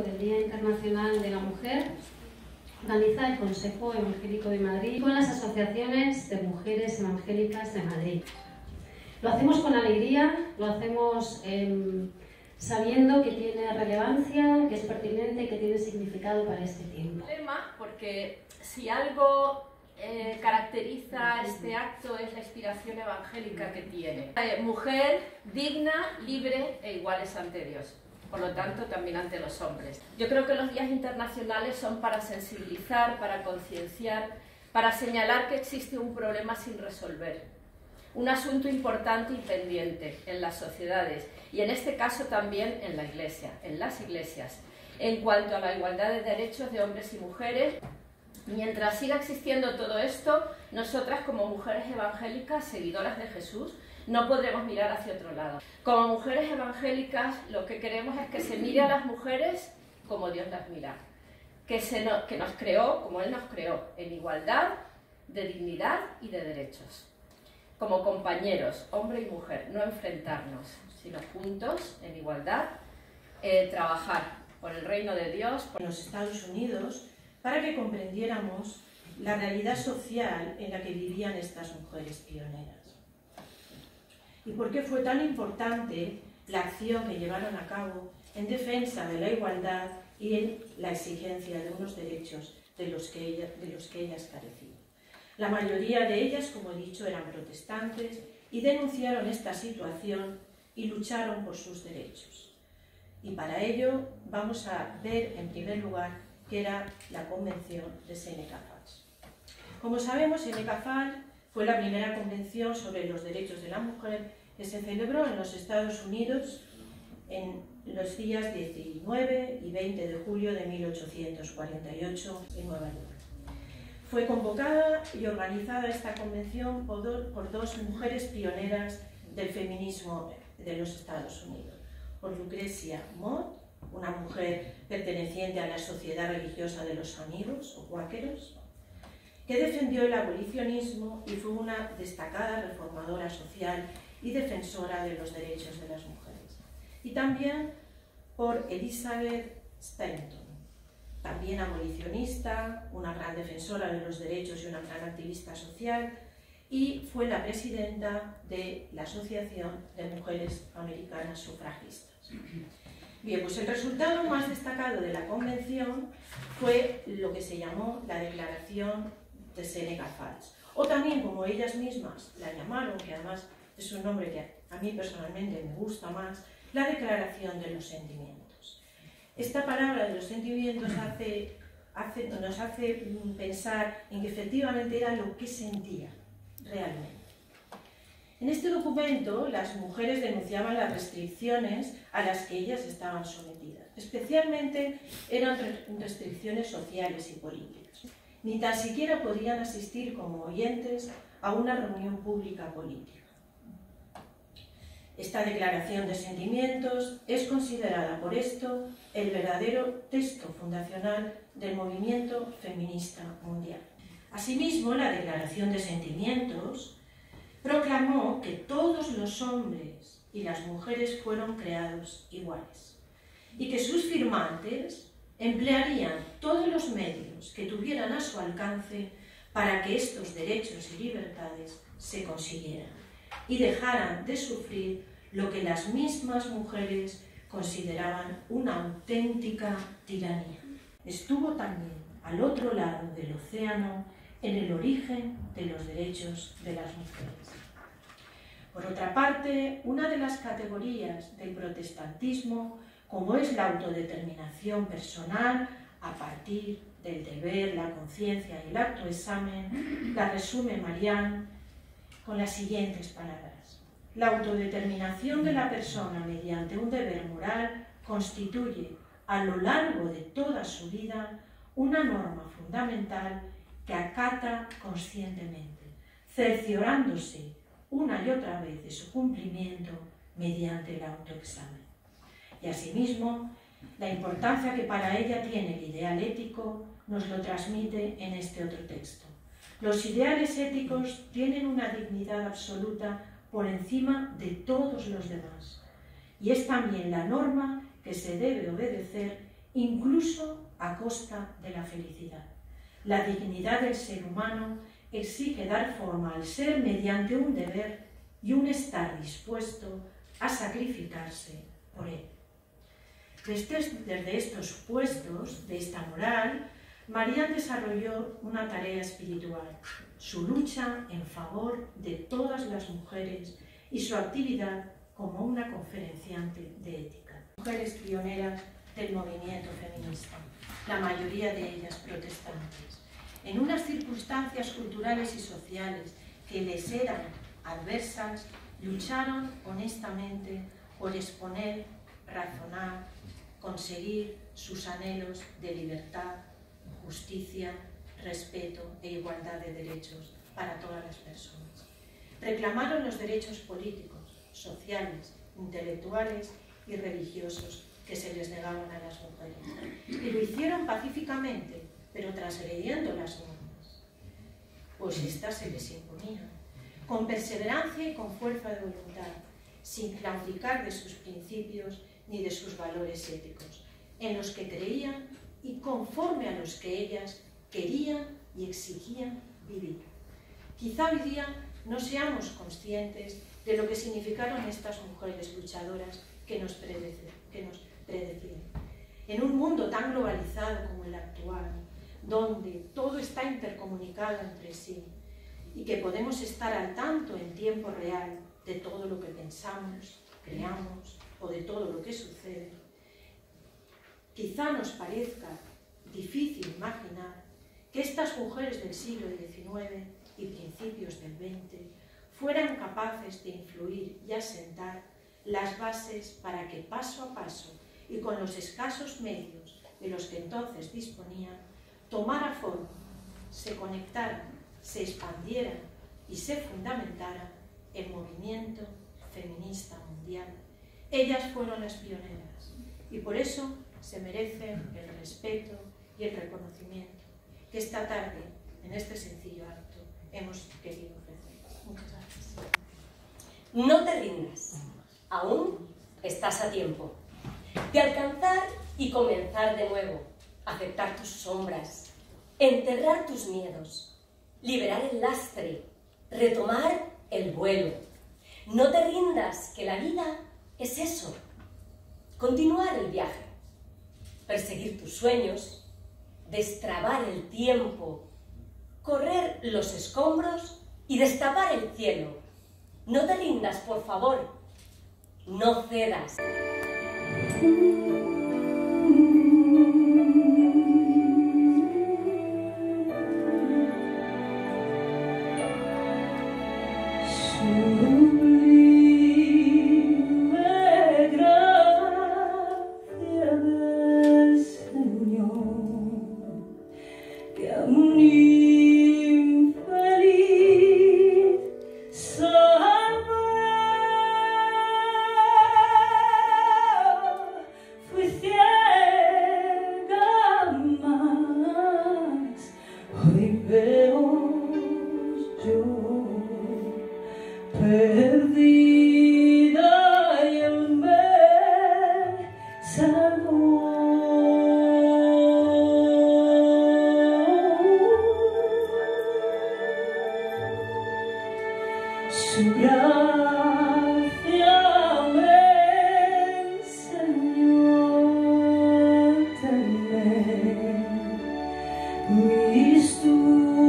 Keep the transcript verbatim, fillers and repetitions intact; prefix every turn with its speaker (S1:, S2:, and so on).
S1: del Día Internacional de la Mujer organiza el Consejo Evangélico de Madrid con las asociaciones de mujeres evangélicas de Madrid. Lo hacemos con alegría, lo hacemos eh, sabiendo que tiene relevancia, que es pertinente y que tiene significado para este tiempo.
S2: Porque si algo eh, caracteriza este acto es la inspiración evangélica que tiene. Eh, mujer digna, libre e iguales ante Dios. Por lo tanto, también ante los hombres. Yo creo que los días internacionales son para sensibilizar, para concienciar, para señalar que existe un problema sin resolver, un asunto importante y pendiente en las sociedades y en este caso también en la Iglesia, en las iglesias, en cuanto a la igualdad de derechos de hombres y mujeres. Mientras siga existiendo todo esto, nosotras como mujeres evangélicas, seguidoras de Jesús, no podremos mirar hacia otro lado. Como mujeres evangélicas, lo que queremos es que se mire a las mujeres como Dios las mira, que, se no, que nos creó como Él nos creó, en igualdad de dignidad y de derechos. Como compañeros, hombre y mujer, no enfrentarnos, sino juntos, en igualdad, eh, trabajar por el reino de Dios.
S3: En los Estados Unidos, para que comprendiéramos la realidad social en la que vivían estas mujeres pioneras. ¿Y por qué fue tan importante la acción que llevaron a cabo en defensa de la igualdad y en la exigencia de unos derechos de los que, ella, de los que ellas carecían? La mayoría de ellas, como he dicho, eran protestantes y denunciaron esta situación y lucharon por sus derechos. Y para ello vamos a ver en primer lugar que era la Convención de Seneca Falls. Como sabemos, Seneca Falls fue la primera convención sobre los derechos de la mujer que se celebró en los Estados Unidos en los días diecinueve y veinte de julio de mil ochocientos cuarenta y ocho en Nueva York. Fue convocada y organizada esta convención por, do, por dos mujeres pioneras del feminismo de los Estados Unidos, por Lucrecia Mott, una mujer perteneciente a la Sociedad Religiosa de los Amigos o Cuáqueros, que defendió el abolicionismo y fue una destacada reformadora social y defensora de los derechos de las mujeres. Y también por Elizabeth Stanton, también abolicionista, una gran defensora de los derechos y una gran activista social, y fue la presidenta de la Asociación de Mujeres Americanas Sufragistas. Bien, pues el resultado más destacado de la convención fue lo que se llamó la Declaración de Seneca Falls, o también, como ellas mismas la llamaron, que además es un nombre que a mí personalmente me gusta más, la Declaración de los Sentimientos. Esta palabra de los sentimientos hace, hace, nos hace pensar en que efectivamente era lo que sentía realmente. En este documento, las mujeres denunciaban las restricciones a las que ellas estaban sometidas. Especialmente eran restricciones sociales y políticas. Ni tan siquiera podían asistir como oyentes a una reunión pública política. Esta declaración de sentimientos es considerada por esto el verdadero texto fundacional del movimiento feminista mundial. Asimismo, la Declaración de Sentimientos proclamó que todos los hombres y las mujeres fueron creados iguales y que sus firmantes emplearían todos los medios que tuvieran a su alcance para que estos derechos y libertades se consiguieran y dejaran de sufrir lo que las mismas mujeres consideraban una auténtica tiranía. Estuvo también al otro lado del océano en el origen de los derechos de las mujeres. Por otra parte, una de las categorías del protestantismo, como es la autodeterminación personal a partir del deber, la conciencia y el autoexamen, la resume Marianne con las siguientes palabras. La autodeterminación de la persona mediante un deber moral constituye a lo largo de toda su vida una norma fundamental que acata conscientemente, cerciorándose una y otra vez de su cumplimiento mediante el autoexamen. Y asimismo, la importancia que para ella tiene el ideal ético nos lo transmite en este otro texto. Los ideales éticos tienen una dignidad absoluta por encima de todos los demás, y es también la norma que se debe obedecer incluso a costa de la felicidad. La dignidad del ser humano exige dar forma al ser mediante un deber y un estar dispuesto a sacrificarse por él. Desde estos puestos de esta moral, Marianne desarrolló una tarea espiritual, su lucha en favor de todas las mujeres y su actividad como una conferenciante de ética. Mujeres pioneras del movimiento feminista, la mayoría de ellas protestantes, en unas circunstancias culturales y sociales que les eran adversas, lucharon honestamente por exponer, razonar, conseguir sus anhelos de libertad, justicia, respeto e igualdad de derechos para todas las personas. Reclamaron los derechos políticos, sociales, intelectuales y religiosos que se les negaban a las mujeres. Y lo hicieron pacíficamente, pero transgrediendo las normas, pues éstas se les imponían, con perseverancia y con fuerza de voluntad, sin claudicar de sus principios ni de sus valores éticos, en los que creían y conforme a los que ellas querían y exigían vivir. Quizá hoy día no seamos conscientes de lo que significaron estas mujeres luchadoras que nos predecían. Que nos predecían. En un mundo tan globalizado como el actual, donde todo está intercomunicado entre sí y que podemos estar al tanto en tiempo real de todo lo que pensamos, creamos o de todo lo que sucede, quizá nos parezca difícil imaginar que estas mujeres del siglo diecinueve y principios del veinte fueran capaces de influir y asentar las bases para que paso a paso y con los escasos medios de los que entonces disponían, tomara forma, se conectaran, se expandieran y se fundamentara el movimiento feminista mundial. Ellas fueron las pioneras y por eso se merecen el respeto y el reconocimiento que esta tarde, en este sencillo acto, hemos querido ofrecer. Muchas gracias.
S4: No te rindas, aún estás a tiempo de alcanzar y comenzar de nuevo, aceptar tus sombras, enterrar tus miedos, liberar el lastre, retomar el vuelo. No te rindas, que la vida es eso, continuar el viaje, perseguir tus sueños, destrabar el tiempo, correr los escombros y destapar el cielo. No te rindas, por favor, no cedas.
S5: Cristo